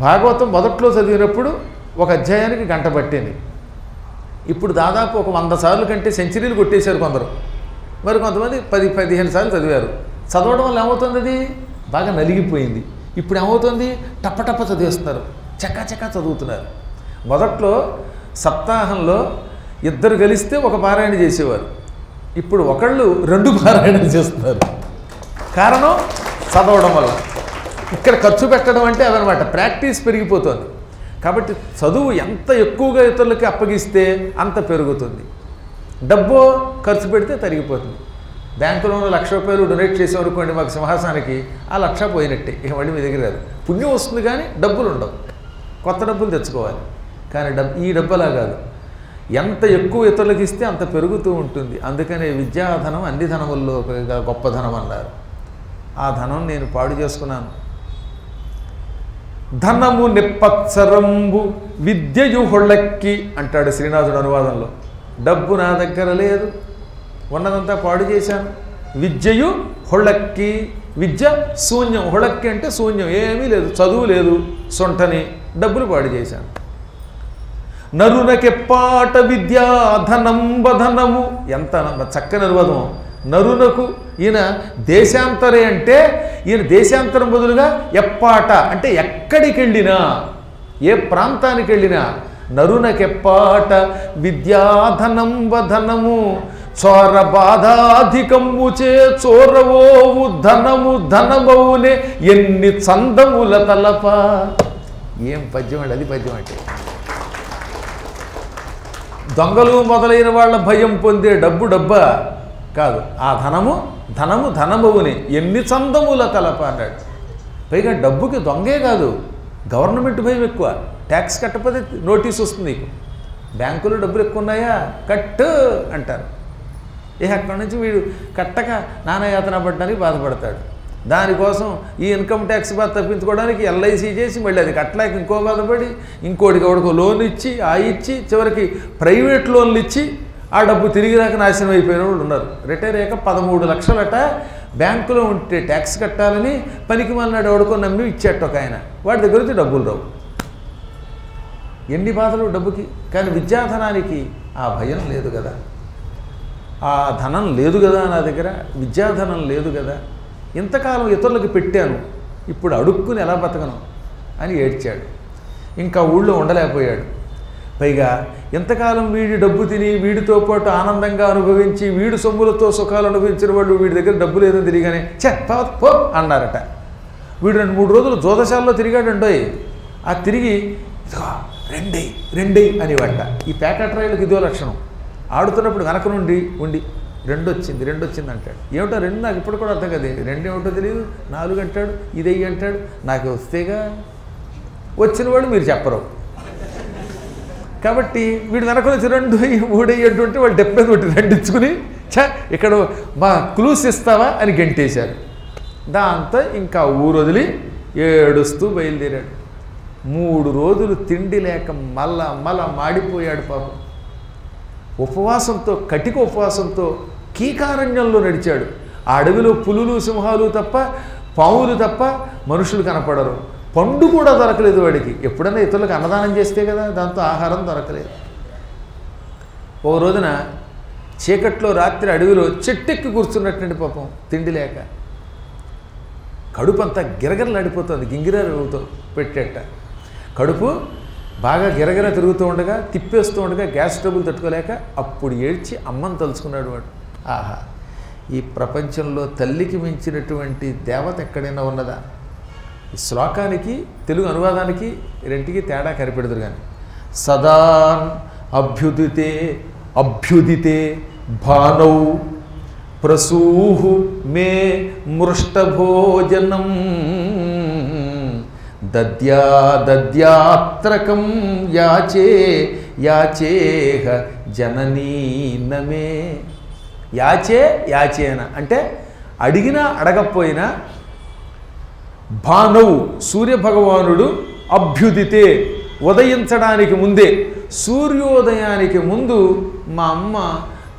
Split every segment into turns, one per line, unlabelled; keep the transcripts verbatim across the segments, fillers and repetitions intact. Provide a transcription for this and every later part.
భాగవతం మొదట్లో చదివినప్పుడు ఒక అధ్యాయానికి గంట పట్టింది. ఇప్పుడు దాదాపు ఒక వంద సార్లు కంటే సెంచరీలు కొట్టేశారు కొందరు. మరి కొంతమంది పది పదిహేను సార్లు చదివారు. చదవడం వల్ల ఏమవుతుంది, అది బాగా నలిగిపోయింది. ఇప్పుడు ఏమవుతుంది, టప్పటప్ప చదివేస్తున్నారు, చక్కా చక్కా చదువుతున్నారు. మొదట్లో సప్తాహంలో ఇద్దరు కలిస్తే ఒక పారాయణ చేసేవారు. ఇప్పుడు ఒకళ్ళు రెండు పారాయణలు చేస్తున్నారు. కారణం చదవడం వల్ల. ఇక్కడ ఖర్చు పెట్టడం అంటే అదనమాట, ప్రాక్టీస్ పెరిగిపోతుంది. కాబట్టి చదువు ఎంత ఎక్కువగా ఇతరులకి అప్పగిస్తే అంత పెరుగుతుంది. డబ్బు ఖర్చు పెడితే తరిగిపోతుంది. బ్యాంకులో ఉన్న లక్ష రూపాయలు డొనేట్ చేసామనుకోండి మాకు సింహాసనానికి, ఆ లక్ష పోయినట్టే, ఇక మళ్ళీ మీ దగ్గర రాదు. పుణ్యం వస్తుంది కానీ డబ్బులు ఉండవు, కొత్త డబ్బులు తెచ్చుకోవాలి. కానీ డబ్బు ఈ డబ్బులా కాదు, ఎంత ఎక్కువ ఇతరులకు ఇస్తే అంత పెరుగుతూ ఉంటుంది. అందుకనే విద్యాధనం అన్ని ధనముల్లో గొప్ప ధనం అన్నారు. ఆ ధనం నేను పాడు చేసుకున్నాను. ధనము నిప్పత్సరంబు విద్యయు హొళ్ళక్కి అంటాడు శ్రీనాథుడు అనువాదంలో. డబ్బు నా దగ్గర లేదు, ఉన్నదంతా పాడు చేశాను. విద్యయు హొళ్ళక్కి, విద్య శూన్యం, హొళ్ళక్కి అంటే శూన్యం, ఏమీ లేదు, చదువు లేదు, సొంటని డబ్బులు పాడు చేశాను. నరునకెప్పాట విద్యా ధనంబధనము, ఎంత చక్కని అనువాదం. నరునకు, ఈయన దేశాంతరే అంటే ఈయన దేశాంతరం బదులుగా ఎప్పాట అంటే ఎక్కడికి వెళ్ళినా, ఏ ప్రాంతానికి వెళ్ళినా, నరునకెప్పాట విద్యాధనంబధనము చోర బాధాధికము చే చోరవోవు ధనము ధనమౌనే ఎన్ని చందముల తలప. ఏం పద్యం అండి అది, పద్యం అంటే దొంగలు మొదలైన వాళ్ళ భయం పొందే డబ్బు డబ్బా కాదు, ఆ ధనము ధనము ధనమవుని ఎన్ని చందముల తలప అన్నాడు. పైగా డబ్బుకి దొంగే కాదు, గవర్నమెంట్ భయం ఎక్కువ. ట్యాక్స్ కట్టకపోతే నోటీస్ వస్తుంది నీకు. బ్యాంకులో డబ్బులు ఎక్కువ ఉన్నాయా, కట్టు అంటారు. ఏ అక్కడి నుంచి వీడు కట్టక నానాయాతన పడడానికి బాధపడతాడు. దానికోసం ఈ ఇన్కమ్ ట్యాక్స్ బాధ తప్పించుకోవడానికి ఎల్ఐసి చేసి మళ్ళీ అది కట్టలేక ఇంకో బాధపడి ఇంకోటికి ఎవడికో లోన్ ఇచ్చి ఆ ఇచ్చి చివరికి ప్రైవేట్ లోన్లు ఇచ్చి ఆ డబ్బు తిరిగి రాక నాశనం అయిపోయిన వాళ్ళు ఉన్నారు. రిటైర్ అయ్యాక పదమూడు లక్షలట బ్యాంకులో ఉంటే ట్యాక్స్ కట్టాలని పనికి మళ్ళీ ఎవడుకో నమ్మి ఇచ్చేట ఒక ఆయన, వాడి దగ్గర నుంచి డబ్బులు రావు. ఎన్ని బాధలు డబ్బుకి. కానీ విద్యాధనానికి ఆ భయం లేదు కదా, ఆ ధనం లేదు కదా నా దగ్గర, విద్యాధనం లేదు కదా. ఇంతకాలం ఇతరులకు పెట్టాను, ఇప్పుడు అడుక్కుని ఎలా బతకను అని ఏడ్చాడు. ఇంకా ఊళ్ళో ఉండలేకపోయాడు. పైగా ఎంతకాలం వీడి డబ్బు తిని వీడితో పాటు ఆనందంగా అనుభవించి వీడు సొమ్ములతో సుఖాలు అనుభవించిన వాళ్ళు వీడి దగ్గర డబ్బు లేదని తిరిగానే చే పో అన్నారట. వీడు రెండు మూడు రోజులు జోదశాలలో తిరిగాడండోయ్. ఆ తిరిగి రెండై రెండై అనేవాట. ఈ ప్యాకెట్ రైళ్ళకి ఇదో లక్షణం. ఆడుతున్నప్పుడు వెనక నుండి ఉండి రెండు వచ్చింది రెండు వచ్చింది అంటాడు. ఏమిటో రెండు నాకు ఇప్పుడు కూడా అర్థం కదా, రెండు ఏమిటో తెలియదు. నాలుగు అంటాడు, ఇదయ్యి అంటాడు. నాకు వస్తేగా వచ్చిన వాడు మీరు చెప్పరు. కాబట్టి వీడు వెనక వచ్చి రెండు మూడయ్యి అంటుంటే వాళ్ళు డెబ్బై కొట్టి రెండు ఇచ్చుకుని చ ఇక్కడ మా క్లూస్ ఇస్తావా అని గంటేశారు. దాంతో ఇంకా ఊరు వదిలి ఏడుస్తూ బయలుదేరాడు. మూడు రోజులు తిండి లేక మల్ల మల్ల మాడిపోయాడు పాపం. ఉపవాసంతో కటిక ఉపవాసంతో కీకారణ్యంలో నడిచాడు. ఆ అడవిలో పులులు సింహాలు తప్ప పావులు తప్ప మనుషులు కనపడరు. పండు కూడా దొరకలేదు వాడికి. ఎప్పుడైనా ఇతరులకు అన్నదానం చేస్తే కదా, దాంతో ఆహారం దొరకలేదు. ఓ రోజున చీకట్లో రాత్రి అడవిలో చెట్టెక్కి కూర్చున్నటువంటి పాపం తిండి లేక కడుపు అంతా గిరగిరలాడిపోతుంది. గింగిరతో పెట్టేట కడుపు బాగా గిరగిర తిరుగుతూ ఉండగా తిప్పేస్తూ ఉండగా గ్యాస్ ట్రబుల్ తట్టుకోలేక అప్పుడు ఏడ్చి అమ్మని తలుచుకున్నాడు వాడు. ఆహా, ఈ ప్రపంచంలో తల్లికి మించినటువంటి దేవత ఎక్కడైనా ఉన్నదా? ఈ శ్లోకానికి తెలుగు అనువాదానికి రెంటికి తేడా కనిపెడదురు కానీ సదా అభ్యుదితే అభ్యుదితే భానౌ ప్రసూహు మే మృష్టభోజనం దద్యా దద్యాత్రకం యాచే యాచేహ జననీ నమే. యాచే యాచేన అంటే అడిగినా అడగకపోయినా భానవు సూర్యభగవానుడు అభ్యుదితే ఉదయించడానికి ముందే, సూర్యోదయానికి ముందు మా అమ్మ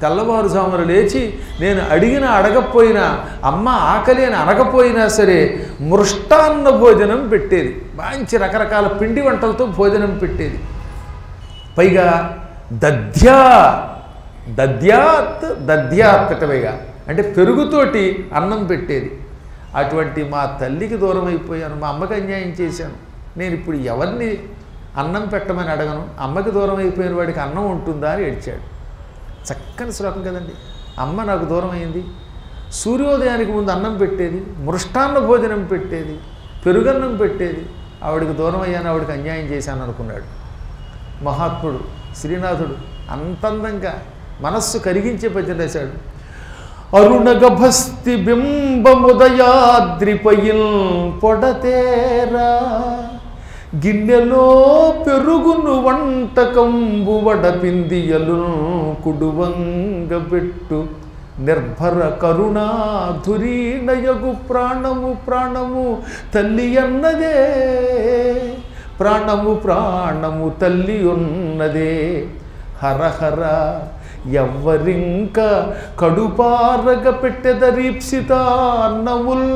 తెల్లవారుజామున లేచి నేను అడిగినా అడగకపోయినా, అమ్మ ఆకలి అని అనకపోయినా సరే మృష్టాన్న భోజనం పెట్టేది. మంచి రకరకాల పిండి వంటలతో భోజనం పెట్టేది. పైగా దధ్యా దధ్యాత్ దధ్యాత్ పైగా అంటే పెరుగుతోటి అన్నం పెట్టేది. అటువంటి మా తల్లికి దూరం అయిపోయాను, మా అమ్మకి అన్యాయం చేశాను, నేను ఇప్పుడు ఎవరిని అన్నం పెట్టమని అడగను, అమ్మకి దూరం అయిపోయిన వాడికి అన్నం ఉంటుందా అని ఏడ్చాడు. చక్కని శ్లోకం కదండి. అమ్మ నాకు దూరం అయింది, సూర్యోదయానికి ముందు అన్నం పెట్టేది, మృష్టాన్న భోజనం పెట్టేది, పెరుగన్నం పెట్టేది, ఆవిడికి దూరం అయ్యాను, ఆవిడికి అన్యాయం చేశాను అనుకున్నాడు మహాత్ముడు శ్రీనాథుడు. అంతందంగా మనస్సు కరిగించే పద్యం రాశాడు. అరుణగభస్తి బింబముదయాద్రిపయిల్ పొడతేరా గిన్నెలో పెరుగును వంటకంబు వడపిందియలు కుడువంగబెట్టు నిర్భర కరుణాధురీనయగు ప్రాణము ప్రాణము తల్లి అన్నదే ప్రాణము ప్రాణము తల్లి ఉన్నదే హరహర ఎవ్వరింక కడుపారగ పెట్టెదరీప్సిత అన్నముల్.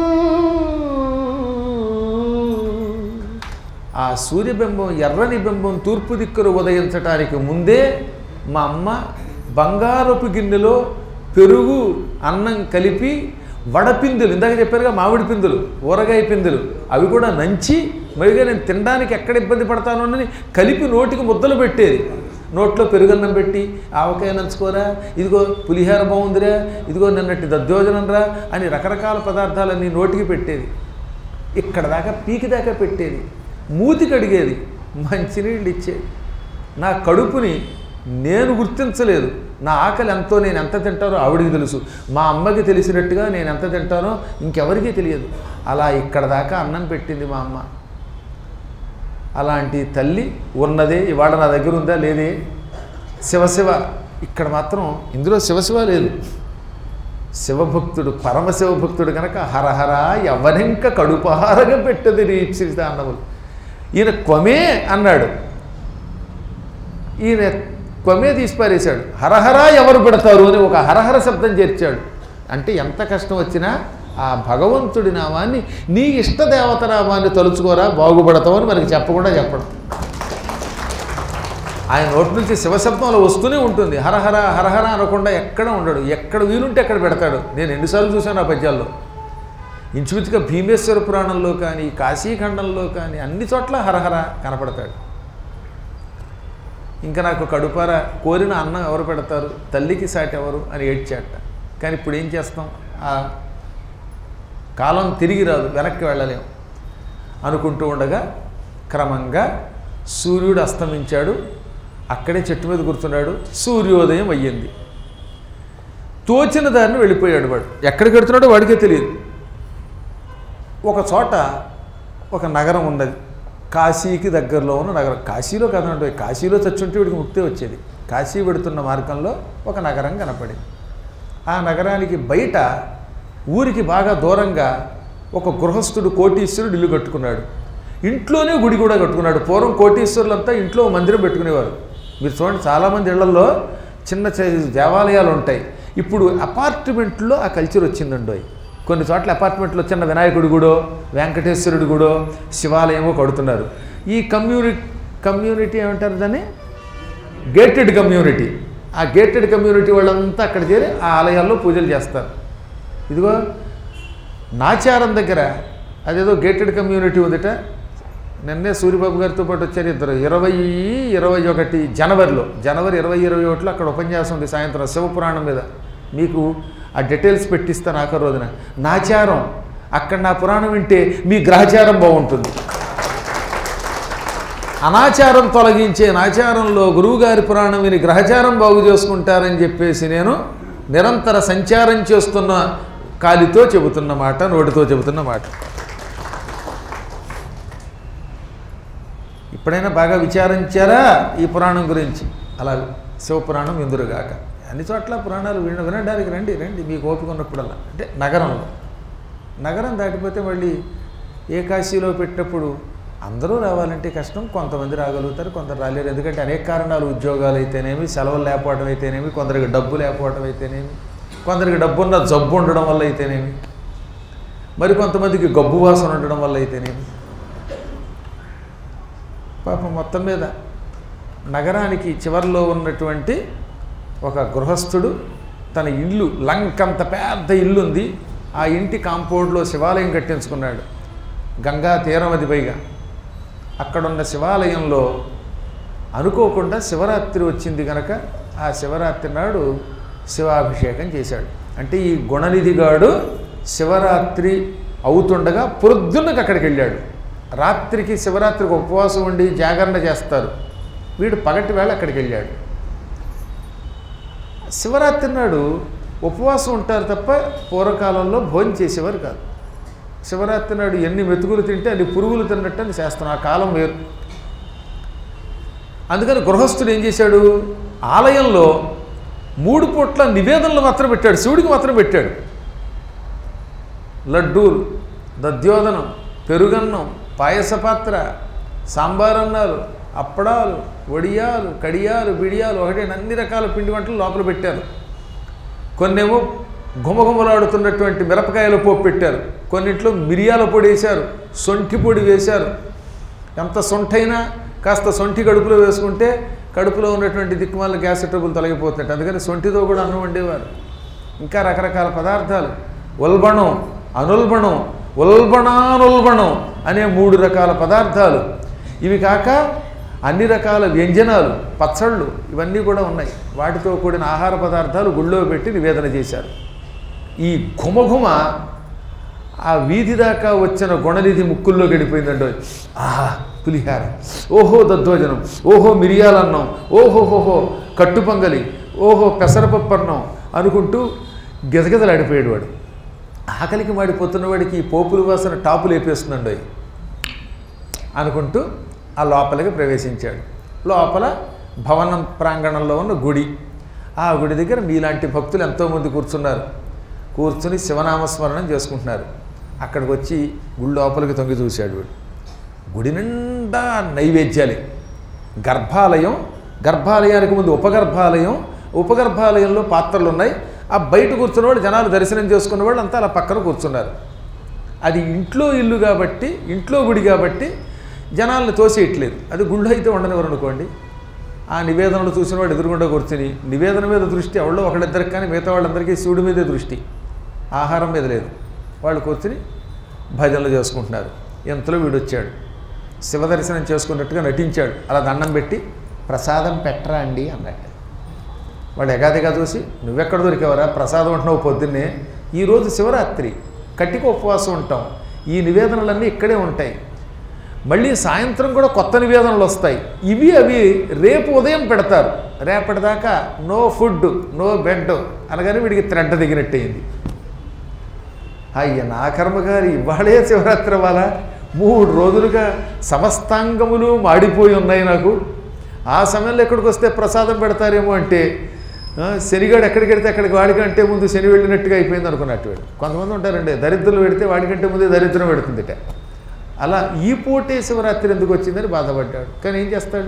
ఆ సూర్యబింబం ఎర్రని బింబం తూర్పు దిక్కులు ఉదయించటానికి ముందే మా అమ్మ బంగారపు గిన్నెలో పెరుగు అన్నం కలిపి వడపిందులు, ఇందాక చెప్పారుగా మామిడి పిందులు, ఊరగాయ పిందులు, అవి కూడా నంచి మరిగా నేను తినడానికి ఎక్కడ ఇబ్బంది పడతానోనని కలిపి నోటికి ముద్దలు పెట్టేది. నోట్లో పెరుగన్నం పెట్టి ఆవకాయ నంచుకోరా, ఇదిగో పులిహార బాగుందిరా, ఇదిగో నిన్నటి దద్దోజనం రా అని రకరకాల పదార్థాలన్నీ నోటికి పెట్టేది. ఇక్కడ దాకా పీకి దాకా పెట్టేది. మూతి కడిగేది, మంచినీళ్ళు ఇచ్చేది. నా కడుపుని నేను గుర్తించలేదు, నా ఆకలి ఎంతో నేను ఎంత తింటానో ఆవిడికి తెలుసు, మా అమ్మకి తెలిసినట్టుగా నేను ఎంత తింటానో ఇంకెవరికీ తెలియదు. అలా ఇక్కడ దాకా అన్నం పెట్టింది మా అమ్మ. అలాంటి తల్లి ఉన్నదే ఇవాళ నా దగ్గర ఉందా లేదే? శివశివ ఇక్కడ మాత్రం ఇందులో శివశివ లేదు. శివభక్తుడు పరమశివభక్తుడు కనుక హరహర ఎవరింక కడుపహారగా పెట్టది రీప్సిత అన్నములు. ఈయన క్వమే అన్నాడు, ఈయన క్వమే తీసిపారేశాడు. హరహర ఎవరు పెడతారు అని ఒక హరహర శబ్దం చేర్చాడు. అంటే ఎంత కష్టం వచ్చినా ఆ భగవంతుడి నామాన్ని, నీ ఇష్టదేవత నామాన్ని తలుచుకోరా బాగుపడతామని మనకి చెప్పకుండా చెప్పడం. ఆయన నోటి నుంచి శివశబ్దం అలా వస్తూనే ఉంటుంది. హరహర హరహర అనకుండా ఎక్కడ ఉండడు, ఎక్కడ వీలుంటే ఎక్కడ పెడతాడు. నేను ఎన్నిసార్లు చూశాను ఆ పద్యాల్లో. ఇంచుమించుగా భీమేశ్వర పురాణంలో కానీ కాశీఖండంలో కానీ అన్ని చోట్ల హరహర కనపడతాడు. ఇంకా నాకు కడుపార కోరిన అన్నం ఎవరు పెడతారు, తల్లికి సాటి ఎవరు అని ఏడ్చాట. కానీ ఇప్పుడు ఏం చేస్తాం, ఆ కాలం తిరిగి రాదు, వెనక్కి వెళ్ళలేము అనుకుంటూ ఉండగా క్రమంగా సూర్యుడు అస్తమించాడు. అక్కడే చెట్టు మీద కూర్చున్నాడు. సూర్యోదయం అయ్యింది. తోచిన దారిని వెళ్ళిపోయాడు. వాడు ఎక్కడికి వెళ్తున్నాడో వాడికే తెలియదు. ఒక చోట ఒక నగరం ఉన్నది, కాశీకి దగ్గరలో ఉన్న నగరం. కాశీలో కదంటే కాశీలో చచ్చుంటే వీడికి ముక్తి వచ్చేది. కాశీ పెడుతున్న మార్గంలో ఒక నగరం కనపడింది. ఆ నగరానికి బయట ఊరికి బాగా దూరంగా ఒక గృహస్థుడు కోటీశ్వరుడు ఇల్లు కట్టుకున్నాడు. ఇంట్లోనే గుడి కూడా కట్టుకున్నాడు. పూర్వం కోటీశ్వరులంతా ఇంట్లో మందిరం పెట్టుకునేవారు. మీరు చూడండి, చాలామంది ఇళ్లలో చిన్న దేవాలయాలు ఉంటాయి. ఇప్పుడు అపార్ట్మెంట్లో ఆ కల్చర్ వచ్చిందండి. కొన్ని చోట్ల అపార్ట్మెంట్లో చిన్న వినాయకుడి గుడో వెంకటేశ్వరుడి గుడో శివాలయమో కడుతున్నారు. ఈ కమ్యూనిటీ కమ్యూనిటీ ఏమంటారు దాన్ని, గేటెడ్ కమ్యూనిటీ. ఆ గేటెడ్ కమ్యూనిటీ వాళ్ళంతా అక్కడ చేరి ఆ ఆలయాల్లో పూజలు చేస్తారు. ఇదిగో నాచారం దగ్గర అదేదో గేటెడ్ కమ్యూనిటీ ఉందిట. నిన్నే సూర్యబాబు గారితో పాటు వచ్చారు ఇద్దరు. ఇరవై ఇరవై ఒకటి జనవరిలో జనవరి ఇరవై ఇరవై ఒకటిలో అక్కడ ఉపన్యాసం ఉంది సాయంత్రం శివపురాణం మీద. మీకు ఆ డీటెయిల్స్ పెట్టిస్తాను ఆఖరి రోజున. నాచారం అక్కడ నా పురాణం వింటే మీ గ్రహచారం బాగుంటుంది. అనాచారం తొలగించే నాచారంలో గురువుగారి పురాణం విని గ్రహచారం బాగు చేసుకుంటారని చెప్పేసి నేను నిరంతర సంచారం చేస్తున్న కాలితో చెబుతున్న మాట, నోటితో చెబుతున్న మాట. ఎప్పుడైనా బాగా విచారించారా ఈ పురాణం గురించి? అలా శివపురాణం ఎందురుగాక. అన్ని చోట్ల పురాణాలు విన వినడానికి రండి రండి మీకు ఓపిక ఉన్నప్పుడల్లా. అంటే నగరంలో నగరం దాటిపోతే మళ్ళీ ఏ కాశీలో పెట్టినప్పుడు అందరూ రావాలంటే కష్టం. కొంతమంది రాగలుగుతారు, కొందరు రాలేరు. ఎందుకంటే అనేక కారణాలు, ఉద్యోగాలు అయితేనేమి, సెలవులు లేకపోవడం అయితేనేమి, కొందరికి డబ్బు లేకపోవడం అయితేనేమి, కొందరికి డబ్బున్న జబ్బు ఉండడం వల్ల అయితేనేమి. మరి కొంతమందికి గబ్బు వాసన ఉండడం వల్ల అయితేనేమి. పాపం మొత్తం మీద నగరానికి చివరిలో ఉన్నటువంటి ఒక గృహస్థుడు తన ఇల్లు, లంకంత పెద్ద ఇల్లు ఉంది, ఆ ఇంటి కాంపౌండ్లో శివాలయం కట్టించుకున్నాడు. గంగా తీరమది పైగా. అక్కడున్న శివాలయంలో అనుకోకుండా శివరాత్రి వచ్చింది కనుక ఆ శివరాత్రి నాడు శివాభిషేకం చేశాడు. అంటే ఈ గుణనిధిగాడు శివరాత్రి అవుతుండగా పొద్దున్నకి అక్కడికి వెళ్ళాడు. రాత్రికి శివరాత్రికి ఉపవాసం ఉండి జాగరణ చేస్తారు, వీడు పగటి వేళ అక్కడికి వెళ్ళాడు. శివరాత్రి నాడు ఉపవాసం ఉంటారు తప్ప పూర్వకాలంలో భోజనం చేసేవారు కాదు. శివరాత్రి నాడు ఎన్ని మెతుకులు తింటే అన్ని పురుగులు తిన్నట్టు అని చేస్తాను, ఆ కాలం వేరు. అందుకని గృహస్థుడు ఏం చేశాడు, ఆలయంలో మూడు పూట్ల నివేదనలు మాత్రం పెట్టాడు, శివుడికి మాత్రం పెట్టాడు. లడ్డూలు, దద్యోదనం, పెరుగన్నం, పాయసపాత్ర, సాంబారన్నాలు, అప్పడాలు, వడియాలు, కడియాలు, బిడియాలు, ఒకటే అన్ని రకాల పిండి వంటలు లోపల పెట్టారు. కొన్నేమో గుమగుమలాడుతున్నటువంటి మిరపకాయల పోపు పెట్టారు, కొన్నింట్లో మిరియాల పొడి వేశారు, సొంఠి పొడి వేశారు. ఎంత సొంఠైనా కాస్త సొంఠి కడుపులో వేసుకుంటే కడుపులో ఉన్నటువంటి దిక్కుమాల గ్యాస్ ట్రబుల్ తొలగిపోతుంట, అందుకని సొంఠితో కూడా అన్నం వండేవారు. ఇంకా రకరకాల పదార్థాలు, ఉల్బణం, అనుల్బణం, ఉల్బణానుల్బణం అనే మూడు రకాల పదార్థాలు. ఇవి కాక అన్ని రకాల వ్యంజనాలు, పచ్చళ్ళు ఇవన్నీ కూడా ఉన్నాయి. వాటితో కూడిన ఆహార పదార్థాలు గుళ్ళో పెట్టి నివేదన చేశారు. ఈ ఘుమఘుమ ఆ వీధి దాకా వచ్చిన గుణనిధి ముక్కుల్లో గడిపోయిందండి. ఆహా పులిహార, ఓహో దద్దోజనం, ఓహో మిరియాలన్నం, ఓహోహోహో కట్టు పొంగలి, ఓహో పెసరపప్పు అన్నం అనుకుంటూ గెజగెజలాడిపోయాడు వాడు. ఆకలికి మాడిపోతున్న వాడికి ఈ పోపుల వాసన టాపు లేపేస్తుందండి అనుకుంటూ ఆ లోపలికి ప్రవేశించాడు. లోపల భవనం ప్రాంగణంలో ఉన్న గుడి, ఆ గుడి దగ్గర మీలాంటి భక్తులు ఎంతోమంది కూర్చున్నారు. కూర్చుని శివనామస్మరణం చేసుకుంటున్నారు. అక్కడికి వచ్చి గుడి లోపలికి తొంగి చూశాడు వీడు. గుడి నిండా నైవేద్యాలే. గర్భాలయం, గర్భాలయానికి ముందు ఉపగర్భాలయం, ఉపగర్భాలయంలో పాత్రలు ఉన్నాయి. ఆ బయట కూర్చున్నవాడు జనాలు దర్శనం చేసుకున్నవాళ్ళు అంతా అలా పక్కన కూర్చున్నారు. అది ఇంట్లో ఇల్లు కాబట్టి, ఇంట్లో గుడి కాబట్టి జనాలను తోసేయట్లేదు. అది గుళ్ళు అయితే ఉండనివ్వరు అనుకోండి. ఆ నివేదనలు చూసిన వాడు ఎదురుగుండా కూర్చుని నివేదన మీద దృష్టి ఎవరో ఒకళ్ళిద్దరికి, కానీ మిగతా వాళ్ళందరికీ శివుడి మీదే దృష్టి, ఆహారం మీద లేదు. వాళ్ళు కూర్చుని భజనలు చేసుకుంటున్నారు. ఎంతలో వీడు వచ్చాడు, శివదర్శనం చేసుకున్నట్టుగా నటించాడు. అలా దండం పెట్టి ప్రసాదం పెట్టరా అండి అన్నట్టు. వాడు ఎగాదిగా చూసి నువ్వెక్కడ దొరికేవరా, ప్రసాదం ఉంటున్నావు పొద్దున్నే, ఈరోజు శివరాత్రి కట్టిక ఉపవాసం ఉంటాం, ఈ నివేదనలన్నీ ఇక్కడే ఉంటాయి, మళ్ళీ సాయంత్రం కూడా కొత్త నివేదనలు వస్తాయి, ఇవి అవి రేపు ఉదయం పెడతారు, రేపటిదాకా నో ఫుడ్ నో బెడ్ అనగానే వీడికి త్రెడ్డ దిగినట్టయింది. అయ్య నా కర్మగారి ఇవాళే శివరాత్రి వాళ్ళ మూడు రోజులుగా సమస్తాంగములు మాడిపోయి ఉన్నాయి నాకు. ఆ సమయంలో ఎక్కడికి వస్తే ప్రసాదం పెడతారేమో అంటే శనిగాడు ఎక్కడికి వెడితే అక్కడికి వాడికంటే ముందు శని వెళ్ళినట్టుగా అయిపోయింది అనుకున్నట్టు. వీడు కొంతమంది ఉంటారండి, దరిద్రులు పెడితే వాడికంటే ముందే దరిద్రం పెడుతుందిట. అలా ఈ పూటే శివరాత్రి ఎందుకు వచ్చిందని బాధపడ్డాడు. కానీ ఏం చేస్తాడు,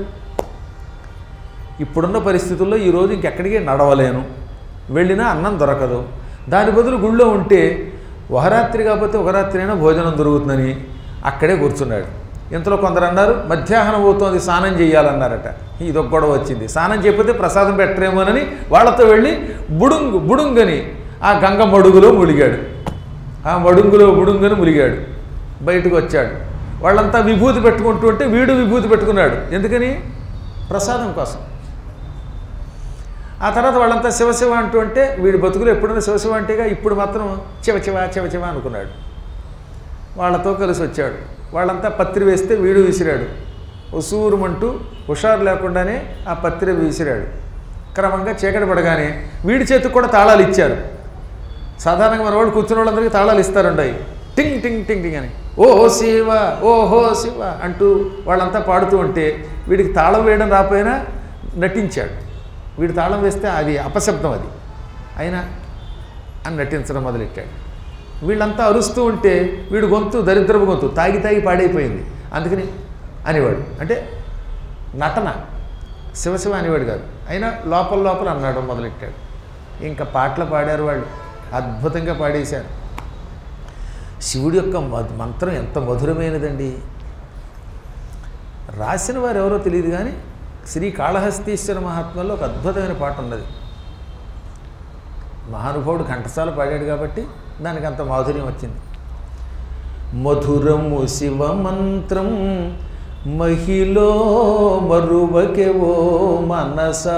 ఇప్పుడున్న పరిస్థితుల్లో ఈరోజు ఇంకెక్కడికి నడవలేను, వెళ్ళినా అన్నం దొరకదు, దాని బదులు గుళ్ళో ఉంటే ఒక రాత్రి కాకపోతే ఒక రాత్రి అయినా భోజనం దొరుకుతుందని అక్కడే కూర్చున్నాడు. ఇంతలో కొందరు అన్నారు మధ్యాహ్నం అవుతోంది స్నానం చేయాలన్నారట. ఇదొక గొడవ వచ్చింది. స్నానం చేయకపోతే ప్రసాదం పెట్టరేమోనని వాళ్ళతో వెళ్ళి బుడుంగు బుడుంగని ఆ గంగ మడుగులో ములిగాడు. ఆ మడుంగులో బుడుంగని ములిగాడు. బయటకు వచ్చాడు. వాళ్ళంతా విభూతి పెట్టుకుంటూ ఉంటే వీడు విభూతి పెట్టుకున్నాడు. ఎందుకని? ప్రసాదం కోసం. ఆ తర్వాత వాళ్ళంతా శివశివ అంటూ ఉంటే వీడి బతుకులు ఎప్పుడైనా శివశివ అంటేగా, ఇప్పుడు మాత్రం చివచివ చివచివ అనుకున్నాడు. వాళ్ళతో కలిసి వచ్చాడు. వాళ్ళంతా పత్రి వేస్తే వీడు విసిరాడు. ఉసూరుమంటూ హుషారు లేకుండానే ఆ పత్రి విసిరాడు. క్రమంగా చీకటి పడగానే వీడి చేతికి కూడా తాళాలు ఇచ్చారు. సాధారణంగా మన వాళ్ళు కూర్చున్న వాళ్ళందరికీ తాళాలు ఇస్తారుండాయి. టింగ్ టింగ్ టింగ్ టింగ్ అని ఓహో శివ ఓహో శివ అంటూ వాళ్ళంతా పాడుతూ ఉంటే వీడికి తాళం వేయడం రాపోయినా నటించాడు. వీడు తాళం వేస్తే అది అపశబ్దం, అది అయినా అని నటించడం మొదలెట్టాడు. వీళ్ళంతా అరుస్తూ ఉంటే వీడు గొంతు దరిద్రపు గొంతు, తాగి తాగి పాడైపోయింది. అందుకని అనేవాడు, అంటే నటన, శివశివ అనేవాడు కాదు. అయినా లోపల లోపల అన్నాడు మొదలెట్టాడు. ఇంకా పాటలు పాడారు వాళ్ళు, అద్భుతంగా పాడేశారు. శివుడి యొక్క మంత్రం ఎంత మధురమైనదండి. రాసిన వారు ఎవరో తెలియదు కానీ శ్రీ కాళహస్తీశ్వర మహాత్మ్యంలో ఒక అద్భుతమైన పాట ఉన్నది. మహానుభావుడు ఘంటసాల పాడాడు కాబట్టి దానికి అంత మాధుర్యం వచ్చింది. మధురము శివ మంత్రం మహిలో మరువకెవో మనసా,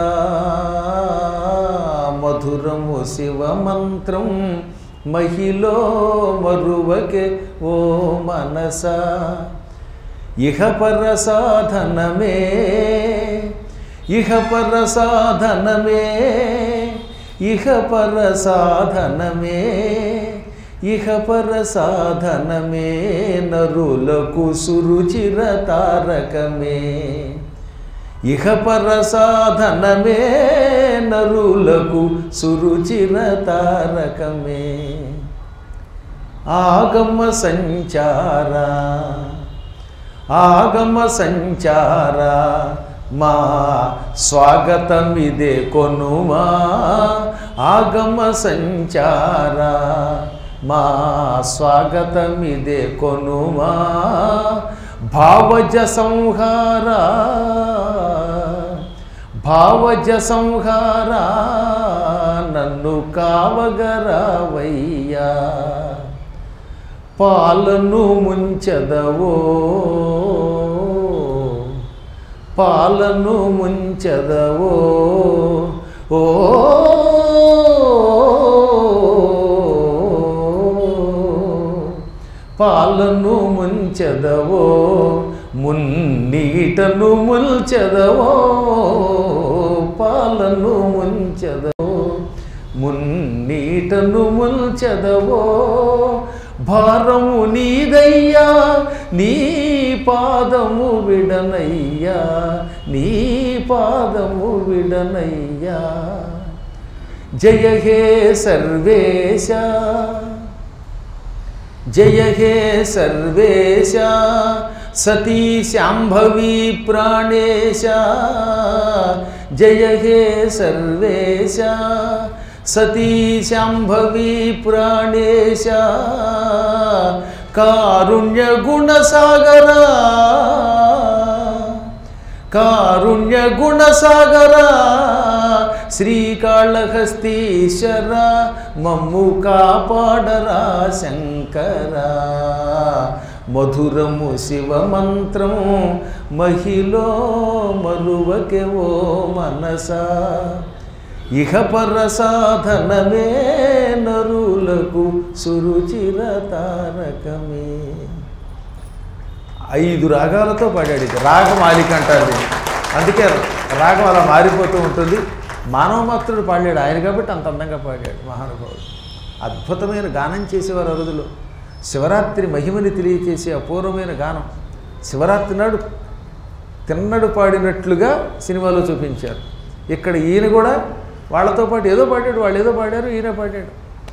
మధురము శివ మంత్రం మహిలో మరువకే ఓ మనసా, ఇహ పర సాధనమే ఇహ పర సాధనమే ఇహ పర సాధనమే ఇహ పర సాధనమే నరులకు సురుచిర తారకమే, ఇహ పర సాధనమే నరులకు సురుచిర తారకమే, ఆగమ సంచారా ఆగమ సంచారా మా స్వాగతమిదే కొనుమా, ఆగమ సంచారా మా స్వాగతమిదే కొనుమా, భావజ సంహారా భావజ సంహారా నన్ను కావగరావయ్యా, పాలను ముంచెదవో పాలను ముంచెదవో ఓ పాలను ముంచెదవో మున్నీటను ముల్చెదవో, పాలను ముంచెదవో మున్నీటను ముల్చెదవో, భారము నీదయ్యా నీ పాదము విడనయ్యా నీ పాదము విడనయ్యా, జయ హే సర్వేశ జయ హే సర్వేశ సతీ శాంభవి ప్రాణేశ, జయ హే సర్వేశ సతీ శాంభవి ప్రాణేశ, కారుణ్య గుణసాగరా కారుణ్య గుణసాగరా శ్రీకాళహస్తీశ్వర మమ్ము కాపాడరా శంకరా, మధురము శివ మంత్రం మహిలో మరువకే ఓ మనసా, ఇహ పర సాధనమే నరులకు సురుచిర తారకమే. ఐదు రాగాలతో పాడాడు. ఇది రాగమాలిక అంటారు. అందుకే రాగం అలా మారిపోతూ ఉంటుంది. మానవ మాత్రుడు పాడాడు ఆయన కాబట్టి అంత అందంగా పాడాడు మహానుభావుడు. అద్భుతమైన గానం చేసేవారు అరుదులో. శివరాత్రి మహిమని తెలియచేసే అపూర్వమైన గానం. శివరాత్రి నాడు తిన్నడు పాడినట్లుగా సినిమాలో చూపించారు. ఇక్కడ ఈయన కూడా వాళ్ళతో పాటు ఏదో పాడాడు, వాళ్ళు ఏదో పాడారు, ఈయన పాడాడు.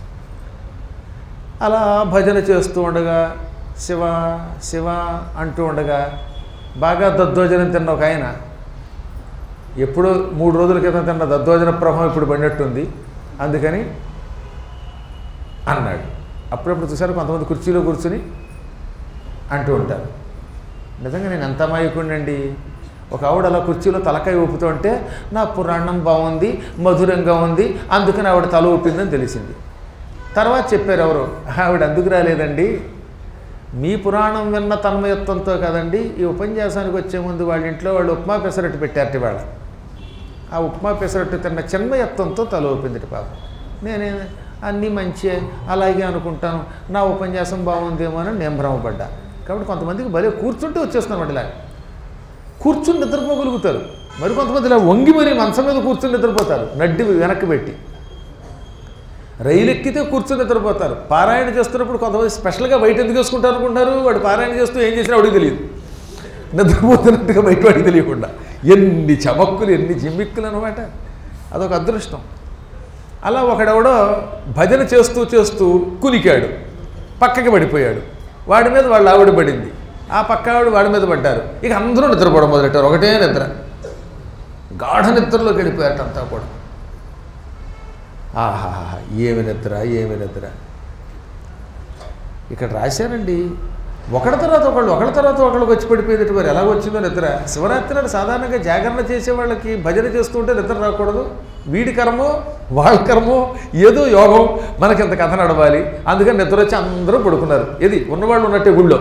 అలా భజన చేస్తూ ఉండగా శివ శివ అంటూ ఉండగా బాగా దద్దోజనం తిన్న ఒక ఆయన, ఎప్పుడో మూడు రోజుల క్రితం తిన్న దద్దోజన ప్రభావం ఇప్పుడు పడినట్టుంది, అందుకని అన్నాడు. అప్పుడప్పుడు చూసారు కొంతమంది కుర్చీలో కూర్చుని అంటూ ఉంటారు. నిజంగా నేను ఎంత అమాయకుడినండి. ఒక ఆవిడ అలా కుర్చీలో తలకాయ ఊపుతూ ఉంటే నా పురాణం బాగుంది, మధురంగా ఉంది, అందుకని ఆవిడ తల ఊపిందని తెలిసింది. తర్వాత చెప్పారు ఎవరు, ఆవిడ అందుకు రాలేదండి, మీ పురాణం విన్న తన్మయత్వంతో కదండి ఈ ఉపన్యాసానికి వచ్చే ముందు వాళ్ళ ఇంట్లో వాళ్ళు ఉప్మా పెసరట్టు పెట్టారట. వాళ్ళ ఆ ఉప్మా పెసరట్టు తిన్న చిన్మయత్వంతో తల ఊపిందిట పాపం. నేనే అన్నీ మంచిగా అలాగే అనుకుంటాను, నా ఉపన్యాసం బాగుందేమో అని నేను భ్రమపడ్డా. కాబట్టి కొంతమందికి భలే కూర్చుంటే వచ్చేస్తున్నాం ఇలా కూర్చుని నిద్రపోగలుగుతారు. మరి కొంతమంది ఇలా వంగి మరి మంచం మీద కూర్చుని నిద్రపోతారు, నడ్డి వెనక్కి పెట్టి. రైలు ఎక్కితే కూర్చుని నిద్రపోతారు. పారాయణ చేస్తున్నప్పుడు కొంతమంది స్పెషల్గా బయట ఎందుకు వేసుకుంటారు అనుకుంటారు. వాడు పారాయణ చేస్తూ ఏం చేసినా వాడికి తెలియదు, నిద్రపోతున్నట్టుగా బయట వాడికి తెలియకుండా. ఎన్ని చమక్కులు, ఎన్ని జిమ్మిక్కులు అనమాట. అదొక అదృష్టం. అలా ఒకడెవడో భజన చేస్తూ చేస్తూ కులికాడు, పక్కకి పడిపోయాడు. వాడి మీద వాళ్ళ ఆవిడ పడింది, ఆ పక్క ఆవిడ వాడి మీద పడ్డారు. ఇక అందరూ నిద్రపోవడం మొదలెట్టారు. ఒకటే నిద్ర, గాఢ నిద్రలోకి వెళ్ళిపోయారట అంతా కూడా. ఆహాహా, ఏమి నిద్ర, ఏమి నిద్ర. ఇక్కడ రాశారండి, ఒకళ్ళ తర్వాత ఒకళ్ళు ఒకళ్ళ తర్వాత ఒకళ్ళకి వచ్చి పడిపోయేది. మరి ఎలా వచ్చిందో నిద్ర. శివరాత్రి నాడు సాధారణంగా జాగరణ చేసే వాళ్ళకి భజన చేస్తూ ఉంటే నిద్ర రాకూడదు. వీడి కర్మో వాళ్ళ కర్మో ఏదో యోగం, మనకి ఇంత కథ నడవాలి. అందుకని నిద్ర వచ్చి అందరూ పడుకున్నారు. ఇది ఉన్నవాళ్ళు ఉన్నట్టే గుళ్ళో.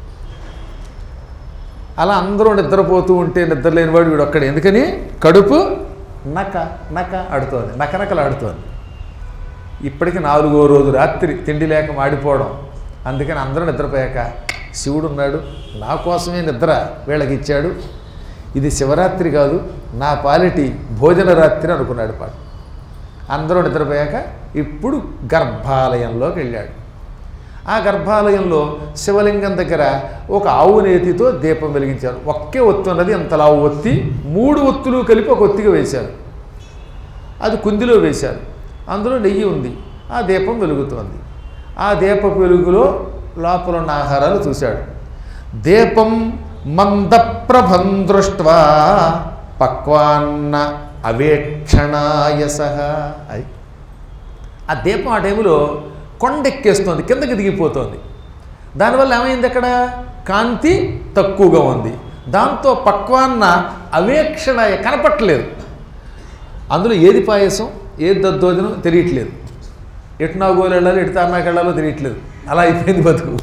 అలా అందరూ నిద్రపోతూ ఉంటే నిద్ర లేనివాడు వీడు ఒక్కడే. ఎందుకని కడుపు నక నక ఆడుతోంది, నకనకలు ఆడుతోంది. ఇప్పటికి నాలుగో రోజు రాత్రి తిండి లేక మాడిపోవడం. అందుకని అందరూ నిద్రపోయాక శివుడు ఉన్నాడు, నా కోసమే నిద్ర వీళ్ళకి ఇచ్చాడు, ఇది శివరాత్రి కాదు నా పాలిటి భోజన రాత్రి అనుకున్నాడు పాడు. అందరూ నిద్రపోయాక ఇప్పుడు గర్భాలయంలోకి వెళ్ళాడు. ఆ గర్భాలయంలో శివలింగం దగ్గర ఒక ఆవు నేతితో దీపం వెలిగించారు. ఒక్కే ఒత్తు అన్నది అంతలా ఒత్తి మూడు ఒత్తులు కలిపి ఒక ఒత్తిగా వేశారు. అది కుందిలో వేశారు. అందులో నెయ్యి ఉంది. ఆ దీపం వెలుగుతోంది. ఆ దీప వెలుగులో లోపల ఉన్న ఆహారాలు చూశాడు. దీపం మందప్రభం దృష్ట్వా పక్వాన్న అవేక్షణాయస. అది ఆ దీపం ఆ టైంలో కొండెక్కేస్తోంది, కిందకి దిగిపోతుంది. దానివల్ల ఏమైంది, అక్కడ కాంతి తక్కువగా ఉంది. దాంతో పక్వాన్న అవేక్షణాయ కనపట్టలేదు. అందులో ఏది పాయసం ఏది దద్దోజనం తెలియట్లేదు. ఎటు నాగోలు వెళ్ళాలి ఎటు తార్నాకి వెళ్ళాలో తెలియట్లేదు. అలా అయిపోయింది బతుకు.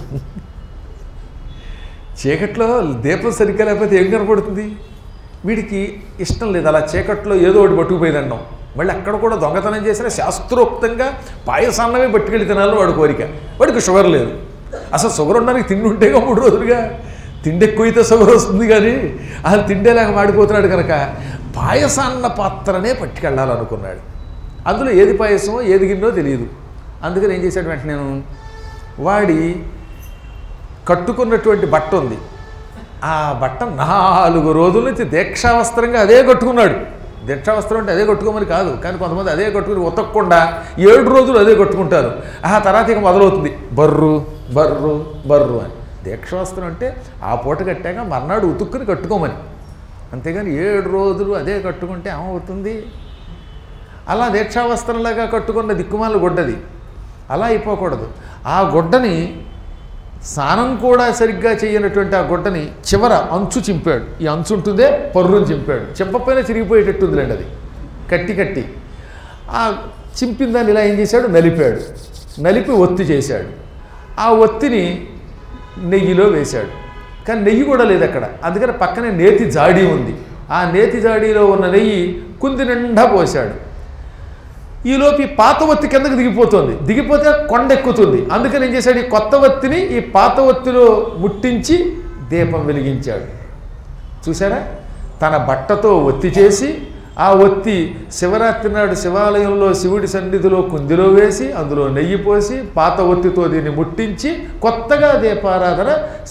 చీకట్లో దీపం సరిగ్గా లేకపోతే ఏం కనపడుతుంది? వీడికి ఇష్టం లేదు అలా చీకట్లో ఏదో ఒకటి పట్టుకుపోయిందండం. మళ్ళీ అక్కడ కూడా దొంగతనం చేసిన శాస్త్రోక్తంగా పాయసాన్నమే పట్టుకెళ్ళి తినాలని వాడు కోరిక. వాడికి షుగర్ లేదు. అసలు షుగర్ ఉండడానికి తిండి ఉంటేగా మూడు రోజులుగా. తిండి ఎక్కువైతే షుగర్ వస్తుంది, కానీ అసలు తిండేలాగా మాడిపోతున్నాడు కనుక పాయసాన్న పాత్రనే పట్టుకెళ్ళాలనుకున్నాడు. అందులో ఏది పాయసమో ఏది గిన్నో తెలియదు. అందుకని ఏం చేశాడు, వెంటనే నేను వాడి కట్టుకున్నటువంటి బట్ట ఉంది, ఆ బట్ట నాలుగు రోజుల నుంచి దీక్షావస్త్రంగా అదే కట్టుకున్నాడు. దీక్షావస్త్రం అంటే అదే కట్టుకోమని కాదు, కానీ కొంతమంది అదే కట్టుకుని ఉతకకుండా ఏడు రోజులు అదే కట్టుకుంటారు. ఆ తర్వాత ఇక మొదలవుతుంది బర్రు బర్రు బర్రు అని. దీక్షావస్త్రం అంటే ఆ పూట కట్టాక మర్నాడు ఉతుక్కుని కట్టుకోమని, అంతేగాని ఏడు రోజులు అదే కట్టుకుంటే ఏమవుతుంది? అలా దీక్షావస్త్రంలాగా కట్టుకున్న దిక్కుమాల గుడ్డది. అలా అయిపోకూడదు. ఆ గుడ్డని స్నానం కూడా సరిగ్గా చేయనటువంటి ఆ గుడ్డని చివర అంచు చింపాడు. ఈ అంచు ఉంటుందే పర్రుని చింపాడు. చింపపైన చిరిగిపోయేటట్టుందిలేండి అది, కట్టి కట్టి. ఆ చింపిన దాన్ని ఇలా ఏం చేశాడు, నలిపాడు. నలిపి ఒత్తి చేశాడు. ఆ ఒత్తిని నెయ్యిలో వేశాడు. కానీ నెయ్యి కూడా లేదు అక్కడ. అందుకని పక్కనే నేతి జాడీ ఉంది. ఆ నేతి జాడీలో ఉన్న నెయ్యి కుంది నిండా పోశాడు. ఈలోపు పాత ఒత్తి కిందకి దిగిపోతుంది. దిగిపోతే కొండ ఎక్కుతుంది. అందుకని ఏం చేశాడు, ఈ కొత్త ఒత్తిని ఈ పాత ఒత్తిలో ముట్టించి దీపం వెలిగించాడు. చూసారా, తన బట్టతో ఒత్తి చేసి ఆ ఒత్తి శివరాత్రి నాడు శివాలయంలో శివుడి సన్నిధిలో కుందిలో వేసి అందులో నెయ్యి పోసి పాత ఒత్తితో దీన్ని ముట్టించి కొత్తగా దీపారాధన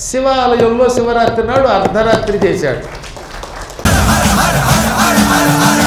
శివాలయంలో శివరాత్రి నాడు అర్ధరాత్రి చేశాడు.